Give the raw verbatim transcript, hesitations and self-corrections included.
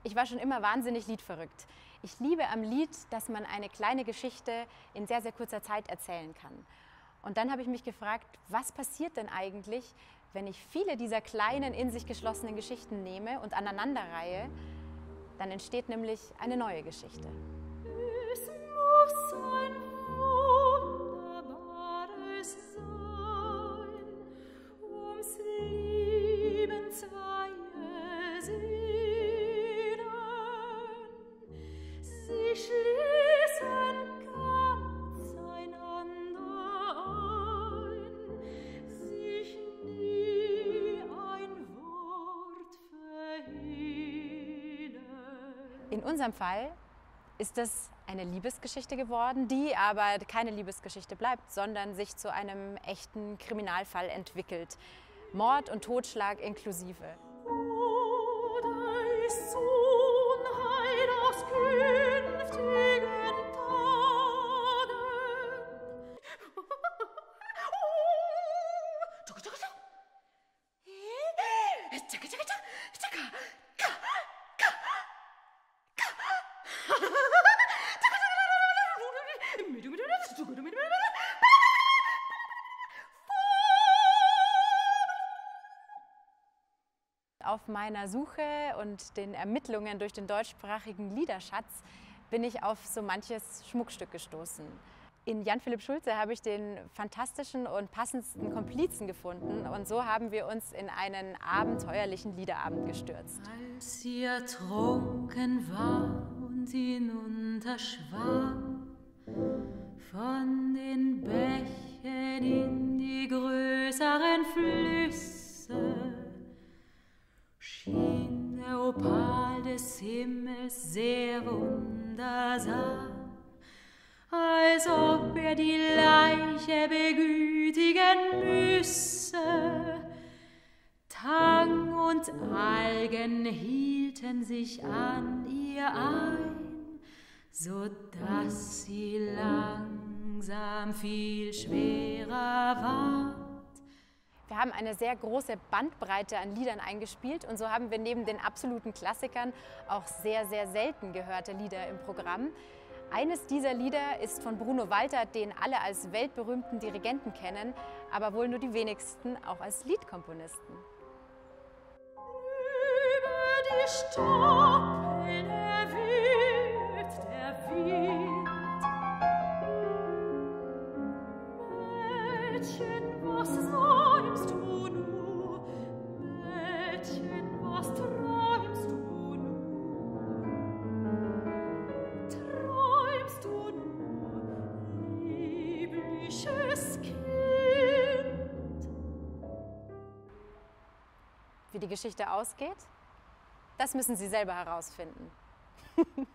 Ich war schon immer wahnsinnig liedverrückt. Ich liebe am Lied, dass man eine kleine Geschichte in sehr, sehr kurzer Zeit erzählen kann. Und dann habe ich mich gefragt, was passiert denn eigentlich, wenn ich viele dieser kleinen, in sich geschlossenen Geschichten nehme und aneinanderreihe? Dann entsteht nämlich eine neue Geschichte. Es muss ein wunderbares sein, ums Leben zweie Seelen. Sie schließen ganz einander ein, sich nie ein Wort verhehlen. In unserem Fall ist es eine Liebesgeschichte geworden, die aber keine Liebesgeschichte bleibt, sondern sich zu einem echten Kriminalfall entwickelt. Mord und Totschlag inklusive. Oder ist's Unheil aus künftigen Tagen? Tschaka, tschaka, tschaka. Tschaka, tschaka, tschaka. Tschaka. Ka, ka, ka. Auf meiner Suche und den Ermittlungen durch den deutschsprachigen Liederschatz bin ich auf so manches Schmuckstück gestoßen. In Jan Philipp Schulze habe ich den fantastischen und passendsten Komplizen gefunden und so haben wir uns in einen abenteuerlichen Liederabend gestürzt. Als sie ertrunken war und hinunterschwamm von den Bächen in die größeren Flüsse, schien der Opal des Himmels sehr wundersam, als ob er die Leiche begütigen müsse. Tang und Algen hielten sich an ihr ein, so dass sie langsam viel schwerer ward. Wir haben eine sehr große Bandbreite an Liedern eingespielt und so haben wir neben den absoluten Klassikern auch sehr, sehr selten gehörte Lieder im Programm. Eines dieser Lieder ist von Bruno Walter, den alle als weltberühmten Dirigenten kennen, aber wohl nur die wenigsten auch als Liedkomponisten. Über die Stoppeln weht der Wind. Mädchen, was säumst du nur? Mädchen, was träumst du nur? Träumst du nur, liebliches Kind? Wie die Geschichte ausgeht, das müssen Sie selber herausfinden.